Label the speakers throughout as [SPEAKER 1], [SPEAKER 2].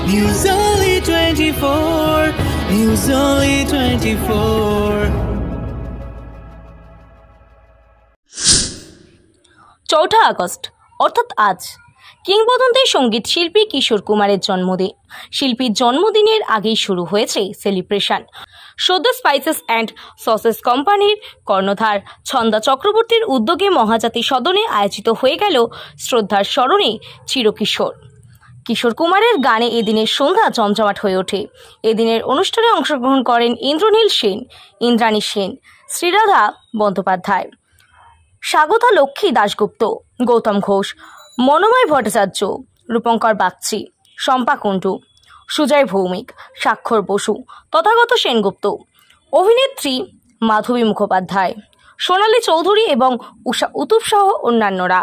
[SPEAKER 1] News Only 24. News Only 24.
[SPEAKER 2] 4 August অর্থাৎ আজ কিংবদন্তি সঙ্গীত শিল্পী কিশোর কুমারের জন্মদিন। শিল্পীর জন্মদিনের আগেই শুরু হয়েছে সেলিব্রেশন। সদ্য স্পাইসেস অ্যান্ড সসেস কোম্পানির কর্ণধার ছন্দা চক্রবর্তীর উদ্যোগে মহাজাতি সদনে আয়োজিত হয়ে গেল শ্রদ্ধার স্মরণে চিরকিশোর। কিশোর কুমারের গানে এদিনের সন্ধ্যা জমজমাট হয়ে ওঠে। এদিনের অনুষ্ঠানে অংশগ্রহণ করেন ইন্দ্রনীল সেন, ইন্দ্রাণী সেন, শ্রীরাধা বন্দ্যোপাধ্যায়, স্বাগতা লক্ষ্মী দাশগুপ্ত, গৌতম ঘোষ, মনোময় ভট্টাচার্য, রূপঙ্কর বাগচি, শম্পা কুণ্ডু, সুজয় ভৌমিক, স্বাক্ষর বসু, তথাগত সেনগুপ্ত, অভিনেত্রী মাধবী মুখোপাধ্যায়, সোনালী চৌধুরী এবং উষা উতুপ সহ অন্যান্যরা।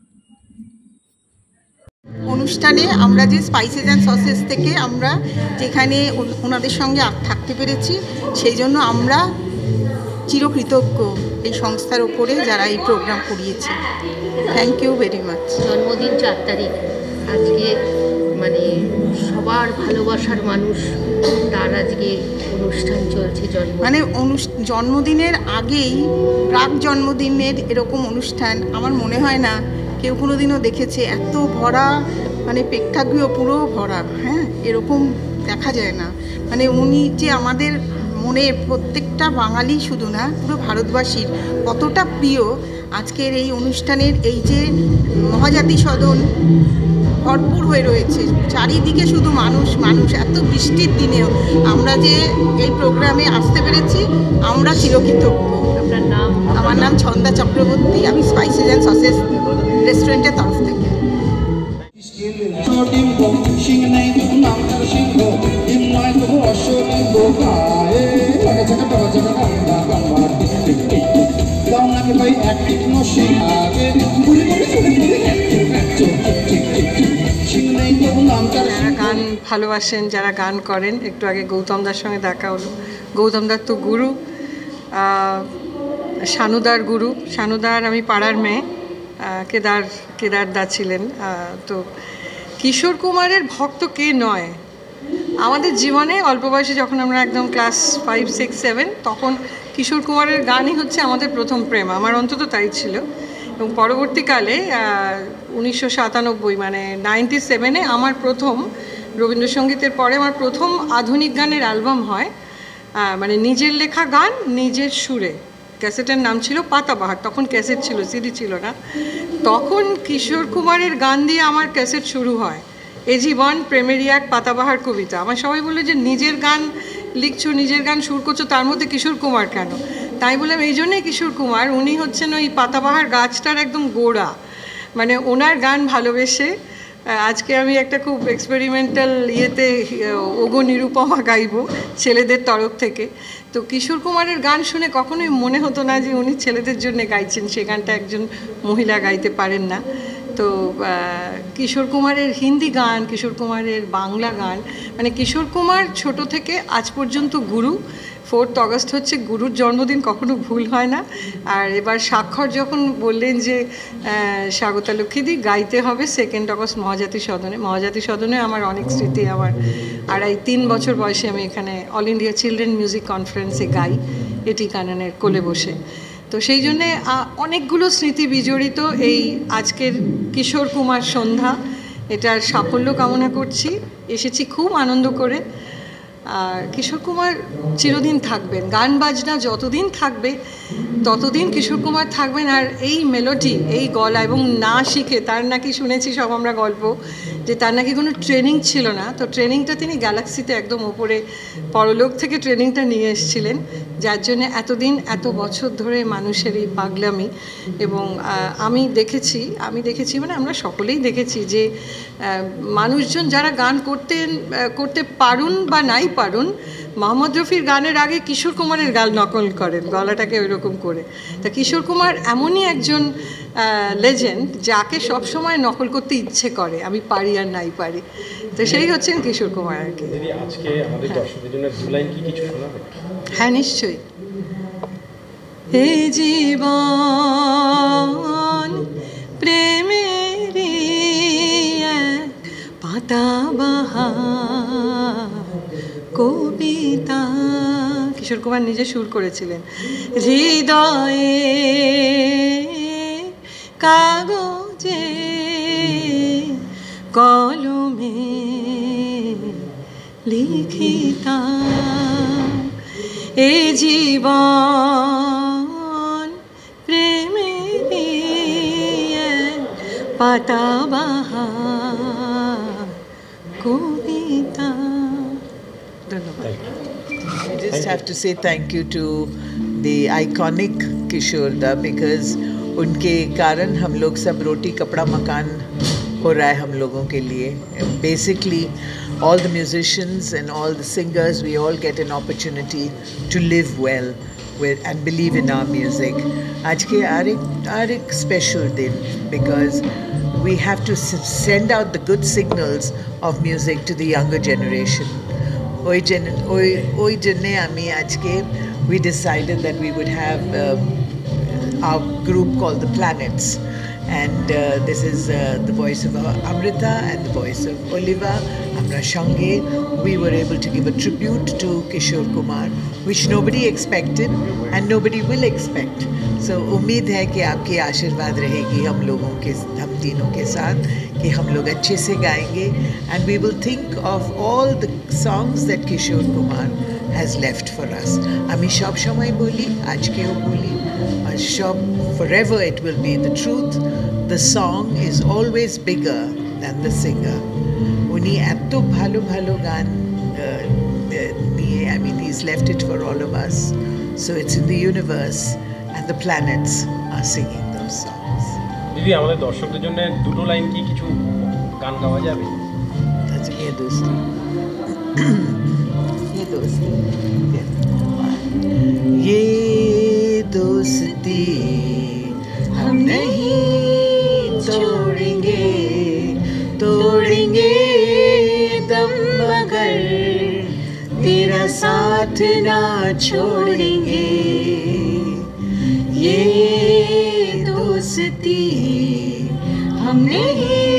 [SPEAKER 3] অনুষ্ঠানে আমরা যে স্পাইসেস অ্যান্ড সসেস থেকে আমরা যেখানে ওনাদের সঙ্গে থাকতে পেরেছি, সেই জন্য আমরা চিরকৃতজ্ঞ এই সংস্থার ওপরে যারা এই প্রোগ্রাম করিয়েছে। Thank you very much.
[SPEAKER 4] জন্মদিন 4 তারিখ, আজকে মানে সবার ভালোবাসার মানুষ, তার আজকে অনুষ্ঠান চলছে।
[SPEAKER 3] মানে জন্মদিনের আগেই প্রাক জন্মদিনের এরকম অনুষ্ঠান আমার মনে হয় না কেউ কোনোদিনও দেখেছে। এত ভরা, মানে প্রেক্ষাগৃহ পুরো ভরা, হ্যাঁ, এরকম দেখা যায় না। মানে উনি যে আমাদের মনে প্রত্যেকটা বাঙালি শুধু না, পুরো ভারতবাসীর কতটা প্রিয়। আজকের এই অনুষ্ঠানের এই যে মহাজাতি সদন ভরপুর হয়ে রয়েছে, চারিদিকে শুধু মানুষ মানুষ। এত বৃষ্টির দিনেও আমরা যে এই প্রোগ্রামে আসতে পেরেছি, আমরা চিরকৃতজ্ঞ।
[SPEAKER 4] আপনার নাম?
[SPEAKER 3] আমার নাম ছন্দা চক্রবর্তী, আমি স্পাইসেস অ্যান্ড সসেস রেস্টুরেন্টের তরফ থেকে। যারা গান ভালোবাসেন, যারা গান করেন, একটু আগে গৌতমদার সঙ্গে দেখা হলো। গৌতমদার তো গুরু, শানুদার গুরু। শানুদার আমি পাড়ার মেয়ে, কেদার দা ছিলেন। তো কিশোর কুমারের ভক্ত কে নয়? আমাদের জীবনে অল্প বয়সে যখন আমরা একদম ক্লাস 5, 6, 7, তখন কিশোর কুমারের গানই হচ্ছে আমাদের প্রথম প্রেম। আমার অন্তত তাই ছিল। এবং পরবর্তীকালে 1997 মানে 97-এ আমার প্রথম রবীন্দ্রসঙ্গীতের পরে আমার প্রথম আধুনিক গানের অ্যালবাম হয়, মানে নিজের লেখা গান নিজের সুরে। ক্যাসেটের নাম ছিল পাতাবাহার। তখন ক্যাসেট ছিল, সিডি ছিল না। তখন কিশোর কুমারের গান দিয়ে আমার ক্যাসেট শুরু হয়। এ জীবন, প্রেমের এক, পাতাবাহার কবিতা। আমার সবাই বললো যে নিজের গান লিখছো, নিজের গান সুর করছো, তার মধ্যে কিশোর কুমার কেন? তাই বললাম এই জন্যই কিশোর কুমার, উনি হচ্ছেন ওই পাতাবাহার গাছটার একদম গোড়া। মানে ওনার গান ভালোবেসে আজকে আমি একটা খুব এক্সপেরিমেন্টাল ইয়েতে ওগো নিরুপমা গাইব ছেলেদের তরফ থেকে। তো কিশোর কুমারের গান শুনে কখনোই মনে হতো না যে উনি ছেলেদের জন্য গাইছেন। সে গানটা একজন মহিলা গাইতে পারেন না। তো কিশোর কুমারের হিন্দি গান, কিশোর কুমারের বাংলা গান, মানে কিশোর কুমার ছোট থেকে আজ পর্যন্ত গুরু। 4 আগস্ট হচ্ছে গুরুর জন্মদিন, কখনো ভুল হয় না। আর এবার স্বাক্ষর যখন বললেন যে স্বাগতা লক্ষ্মীদি গাইতে হবে 2 আগস্ট মহাজাতি সদনে। মহাজাতি সদনে আমার অনেক স্মৃতি। আমার 2.5-3 বছর বয়সে আমি এখানে অল ইন্ডিয়া চিলড্রেন মিউজিক কনফারেন্সে গাই, এটি কাননের কোলে বসে। তো সেই জন্যে অনেকগুলো স্মৃতি বিজড়িত এই আজকের কিশোর কুমার সন্ধ্যা। এটার সাফল্য কামনা করছি। এসেছি খুব আনন্দ করে। আর কিশোর কুমার চিরদিন থাকবেন। গান বাজনা যতদিন থাকবে ততদিন কিশোর কুমার থাকবেন। আর এই মেলোডি, এই গলা, এবং না শিখে, তার নাকি শুনেছি সব আমরা গল্প যে তার নাকি কোনো ট্রেনিং ছিল না। তো ট্রেনিংটা তিনি গ্যালাক্সিতে একদম ওপরে পরলোক থেকে ট্রেনিংটা নিয়ে এসেছিলেন, যার জন্য এতদিন এত বছর ধরে মানুষের এই পাগলামি। এবং আমি দেখেছি মানে আমরা সকলেই দেখেছি যে মানুষজন যারা গান করতে পারুন বা নাই পারুন, মোহাম্মদ রফির গানের আগে কিশোর কুমারের গান নকল করেন, গলাটাকে ওইরকম করে। তা কিশোর কুমার এমনই একজন লেজেন্ড যাকে সবসময় নকল করতে ইচ্ছে করে, আমি পারি আর নাই পারি। তো সেই হচ্ছেন কিশোর কুমার আর কি। হ্যাঁ, নিশ্চয়ই। হে জীবন, প্রেমের পাতাবাহার কবিতা, কিশোর কুমার নিজে সুর করেছিলেন। হৃদয়ে কাগজে কলমে লিখিতাম এ জীবন প্রেমের পাতাবাহার কবিতা। ধন্যবাদ।
[SPEAKER 5] I just have to say thank you to the iconic Kishore Da, because उनके कारण हम लोग सब रोटी कपड़ा मकान हो रहा है हम लोगों के लिए. Basically all the musicians and all the singers, we all get an opportunity to live well with and believe in our music. आज के हर एक special दिन, because we have to send out the good signals of music to the younger generation. ওই জন্যে আমি আজকে we decided that we would have our group called the Planets, and this is the voice of Amrita and the voice of Oliva. Amra Shange, we were able to give a tribute to Kishore Kumar, which nobody expected and nobody will expect. So उम्मीद है कि आपकी आशीर्वाद रहेगी हम तीनों के साथ, कि हम लोग अच्छे से गाएंगे, and we will think of all the songs that Kishore Kumar has left for us. আমি সব সময় বলি, আজকেও বলি, আর সব forever it will be the truth. The song is always bigger than the singer. উনি এত ভালো ভালো গান নিয়ে, I mean he's left it for all of us. So it's in the universe and the planets are singing those songs.
[SPEAKER 6] দিদি, আমাদের দর্শকদের জন্য দুটো লাইন কি কিছু গান গাওয়া যাবে?
[SPEAKER 5] আচ্ছা, ये दोस्ती ये दोस्ती हम नहीं तोड़ेंगे दम मगर तेरा साथ ना छोड़ेंगे. ये दोस्ती हम नहीं